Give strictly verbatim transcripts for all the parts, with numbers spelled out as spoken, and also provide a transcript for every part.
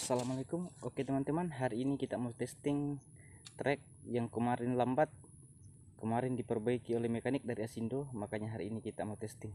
Assalamualaikum. Oke teman-teman, hari ini kita mau testing trek yang kemarin lambat. Kemarin diperbaiki oleh mekanik dari Asindo, makanya hari ini kita mau testing.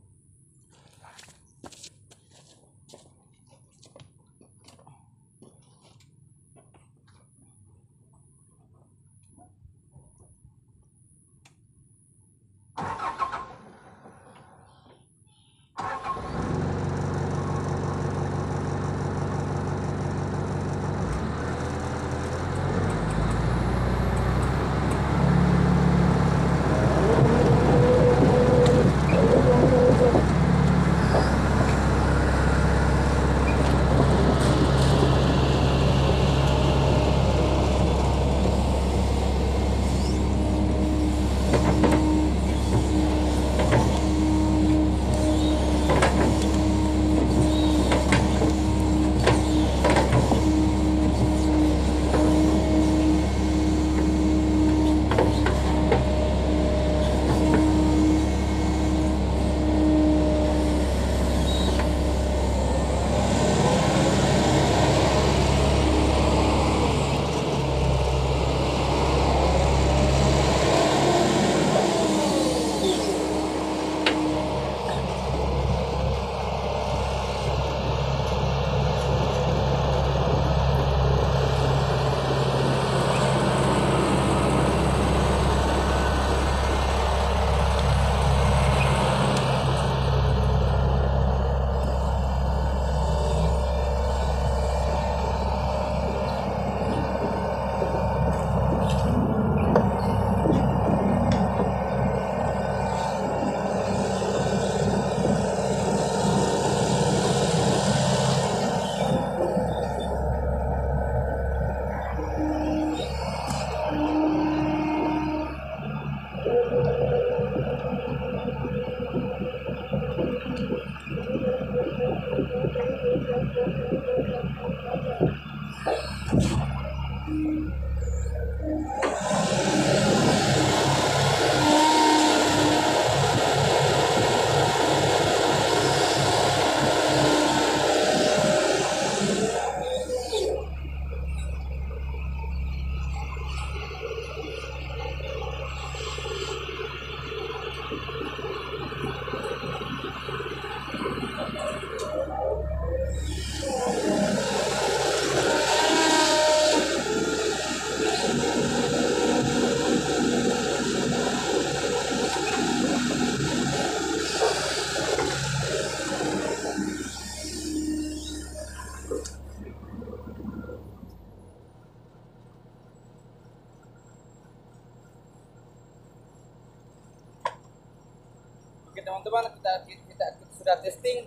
Oke teman-teman, kita, kita kita sudah testing,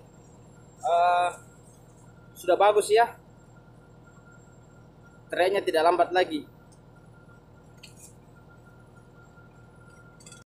uh, sudah bagus ya, trennya tidak lambat lagi.